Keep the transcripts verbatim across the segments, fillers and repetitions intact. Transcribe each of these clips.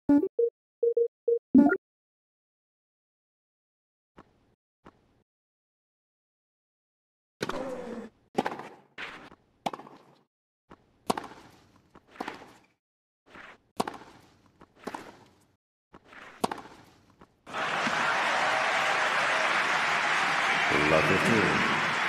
Love fifteen.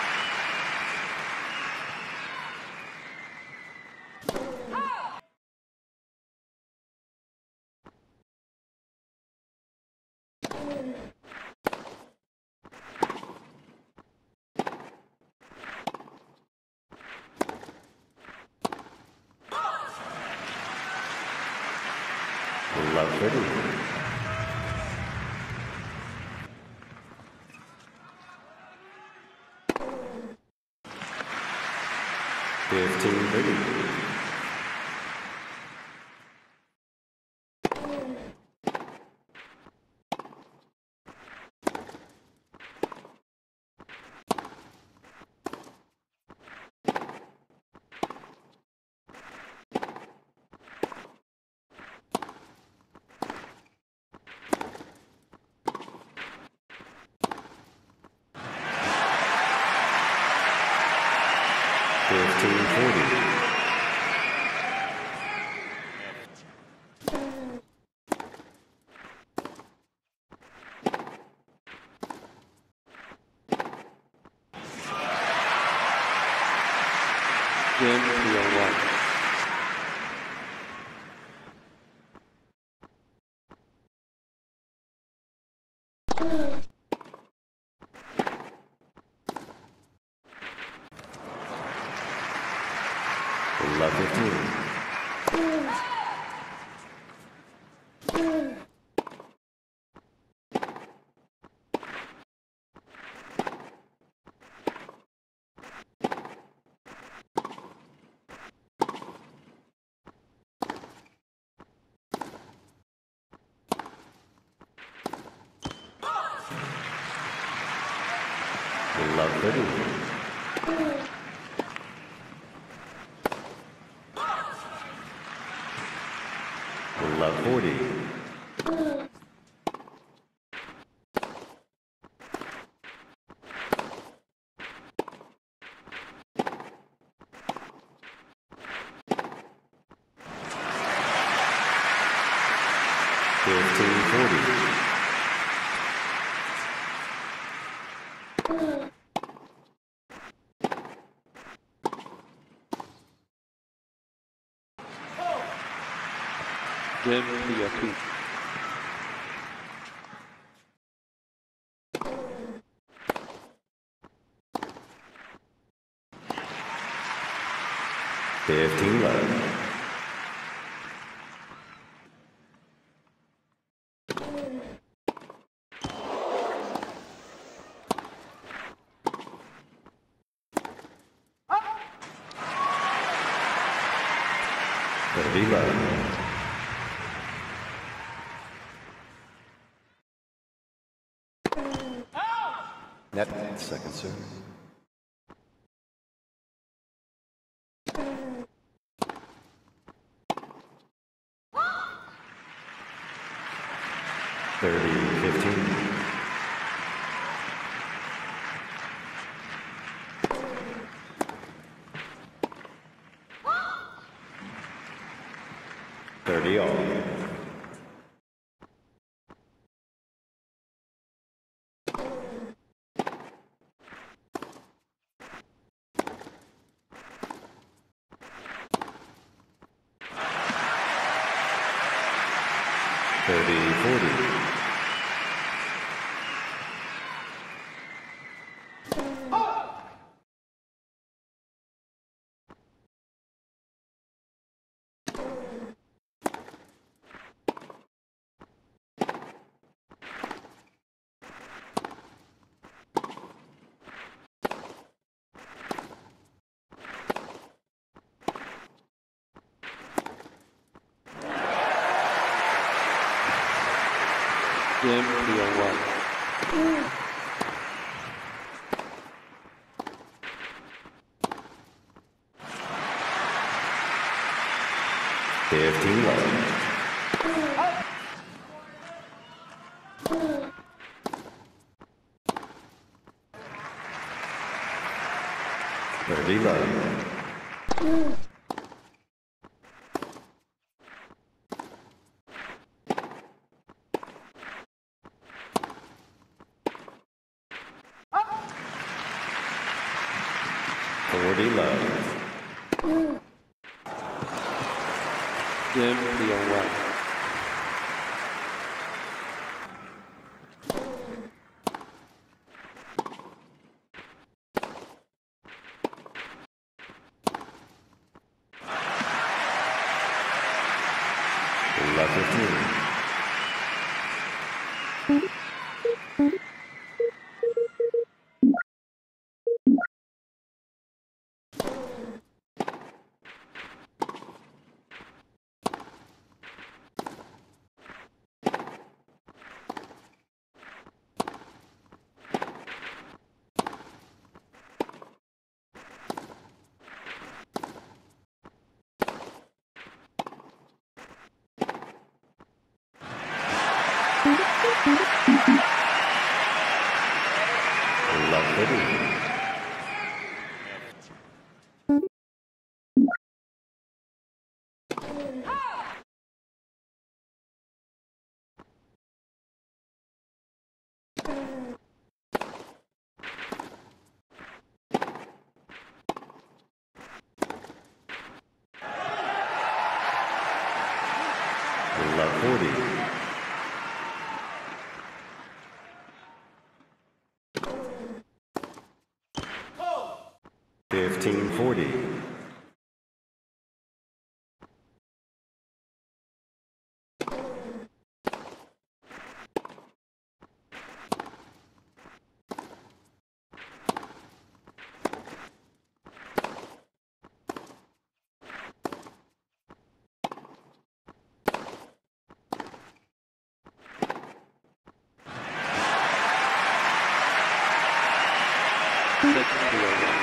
Love thirty. Fifteen thirty. Fifteen forty. Game three oh one. Love fifteen. Love thirty. Love forty. Fifteen forty. Game three oh two. Fifteen love. Thirty love. Net second serve. Thirty fifteen. Thirty all. Thirty forty. Game three oh one. Fifteen love. thirty low. forty low. Dim P O one. Left fifteen. Left thirty. Left forty. Fifteen forty. Six P O one.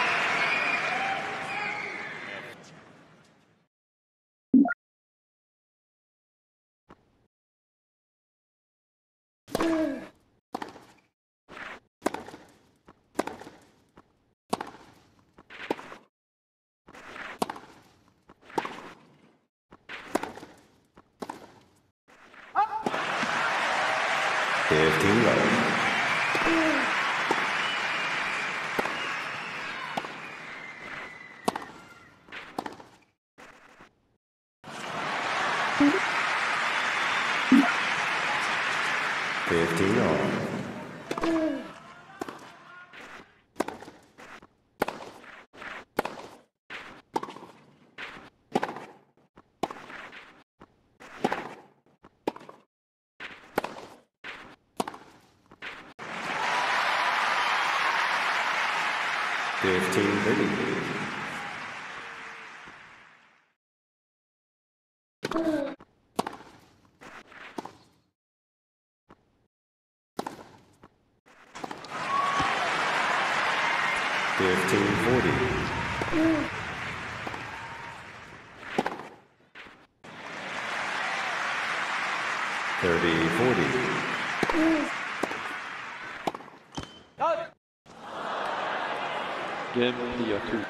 Fifteen low. Fifteen on. Fifteen thirty. Fifteen forty. Thirty forty. Dim P O two.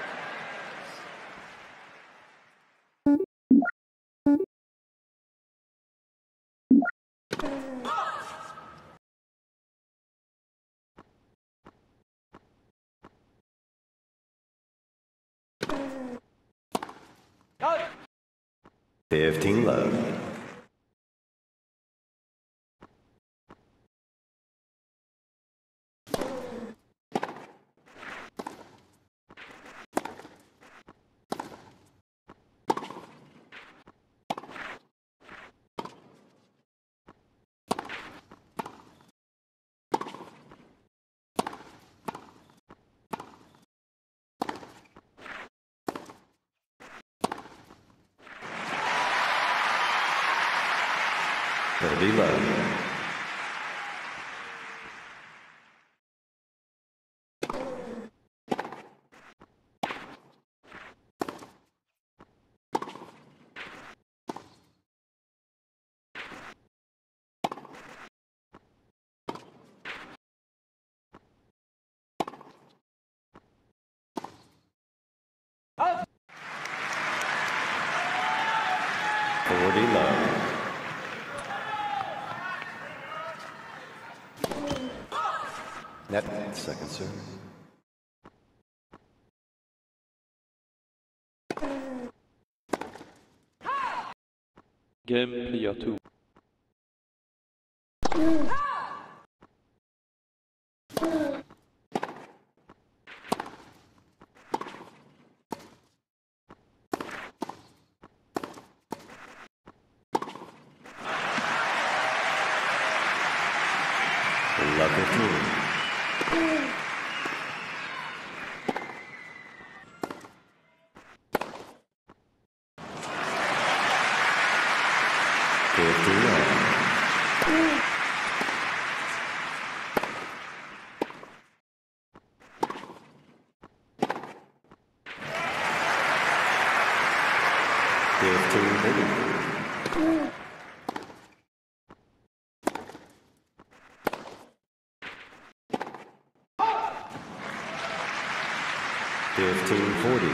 Fifteen low. thirty low. forty love. Net second serve. Game clear two. Love fifteen. Fifteen love. Fifteen thirty. Fifteen forty.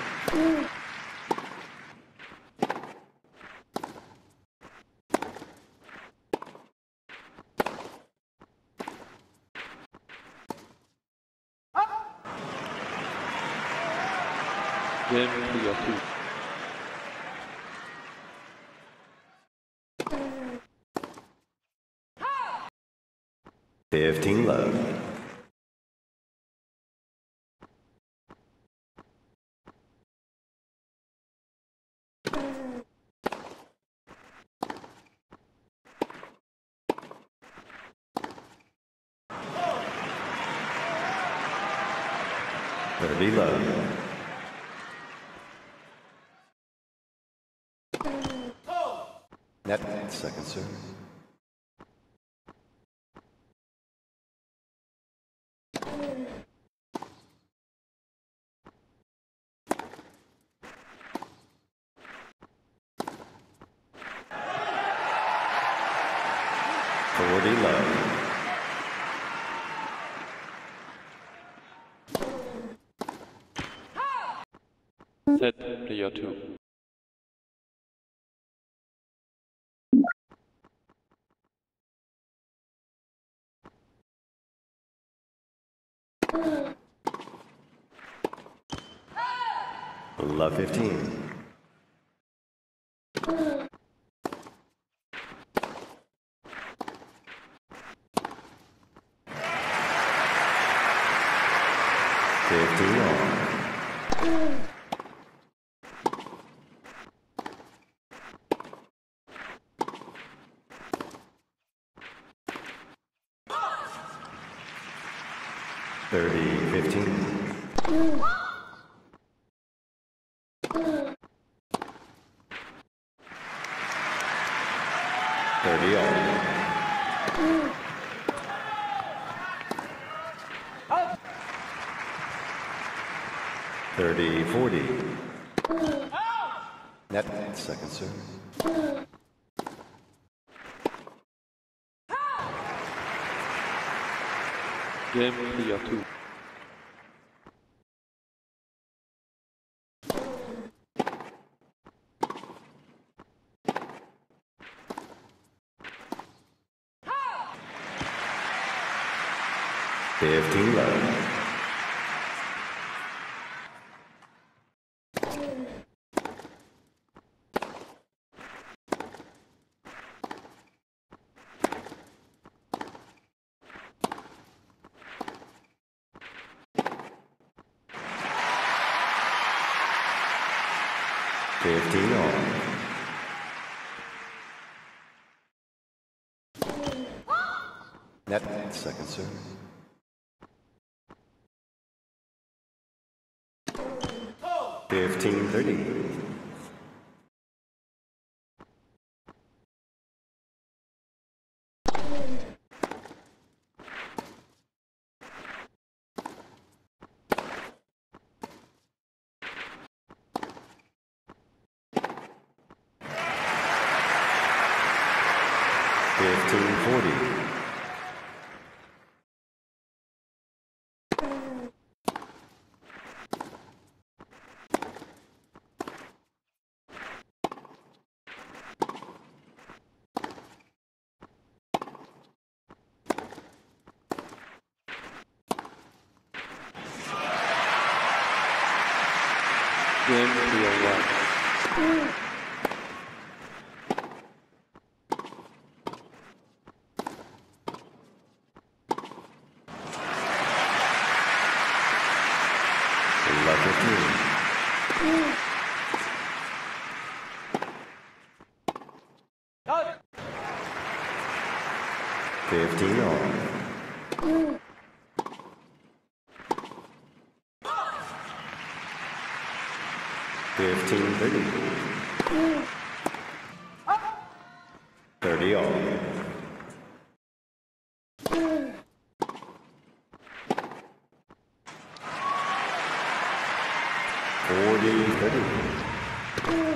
Game clear two. Fifteen love. Thirty love. Net second serve. Forty love. Set player two. Love fifteen. Fifteen all. Thirty fifteen. Thirty all. Thirty forty. Net second serve. Game clear two. Fifteen love. Fifteen all. Net second serve. Fifteen thirty. Fifteen forty. Game Player one. Level three. Fifteen on. Fifteen thirty. Thirty on. Forty thirty.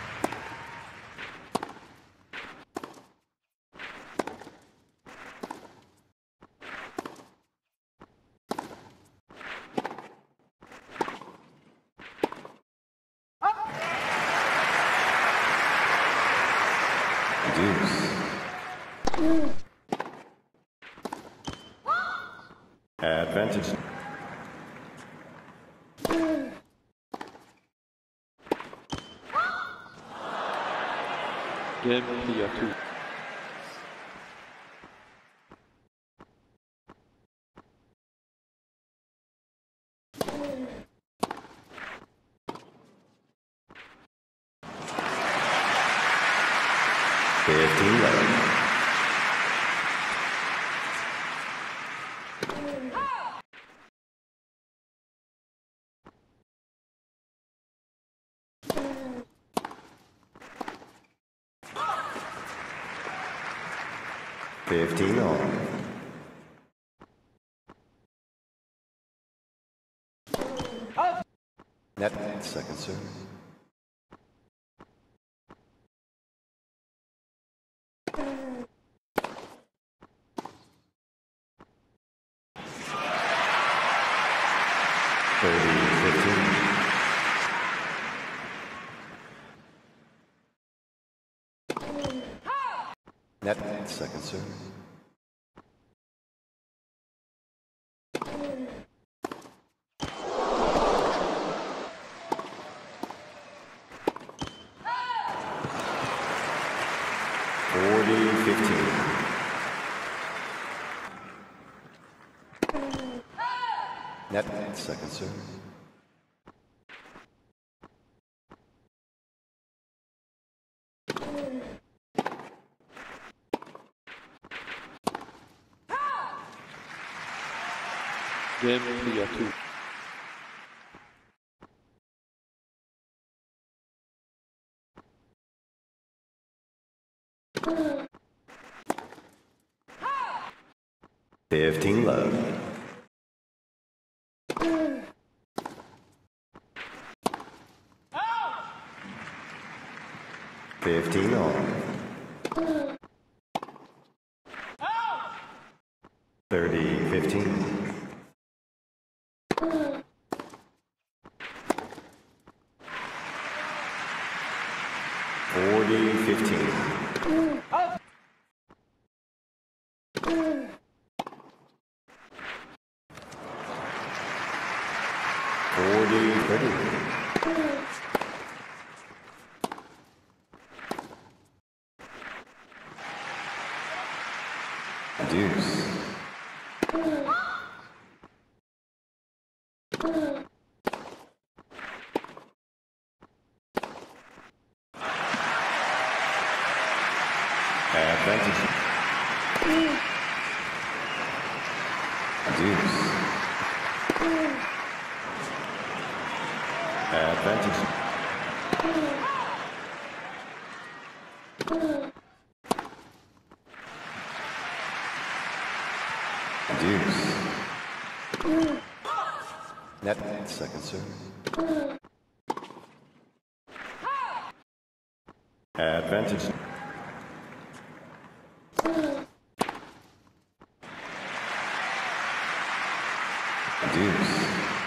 Deuce. Advantage. Game Player two. Fifteen left. Fifteen on. Net second serve. Thirty fifteen. Net second serve. Forty fifteen. Net second serve. Game Player two. Fifteen love. Fifteen on. Thirty fifteen. Forty fifteen. Forty thirty. Deuce. Advantage. Deuce. Advantage. Deuce. Net second serve. Advantage. Deuce.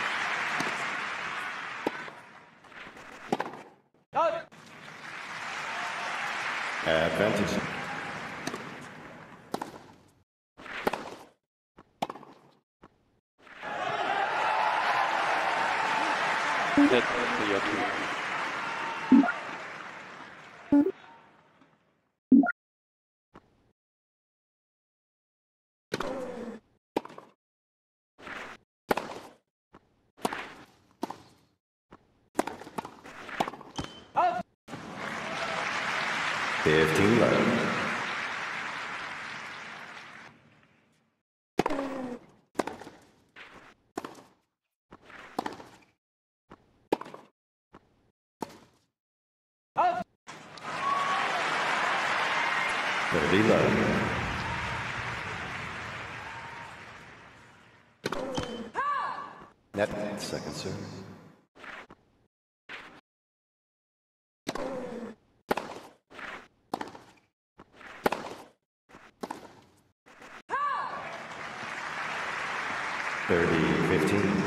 Advantage. Set Player two. Fifteen love. Thirty love. Net second serve. Thirty fifteen.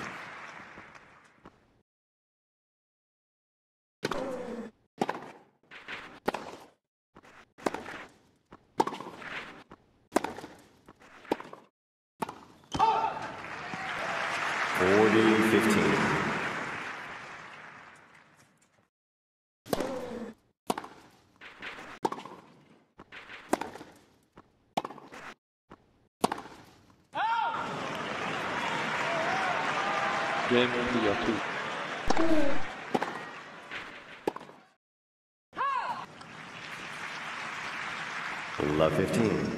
Forty fifteen. Game clear two. Love fifteen.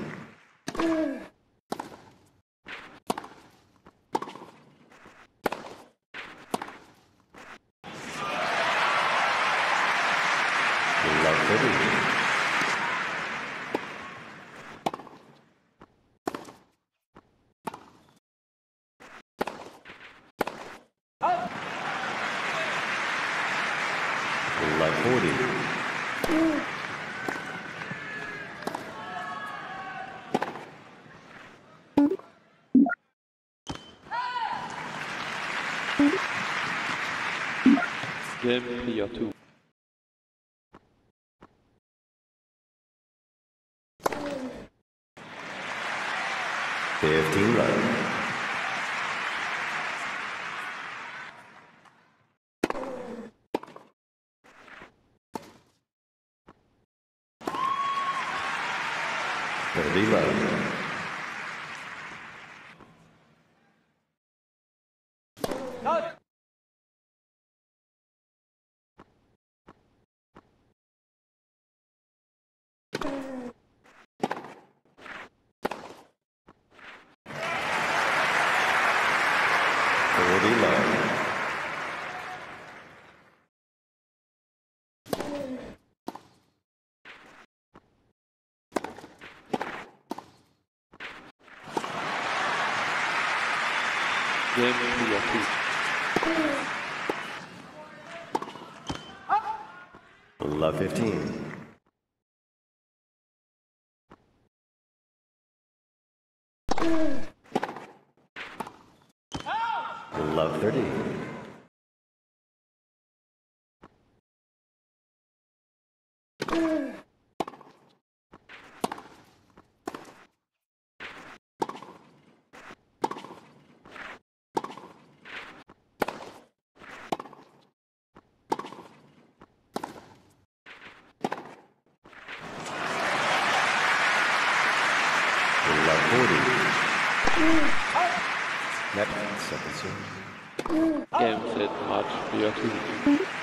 Love thirty. Love forty. Game clear two. Fifteen love. Thirty love. Forty love. Game clear two. Love fifteen. Love thirty. Love forty. Net second serve. Game set match clear two.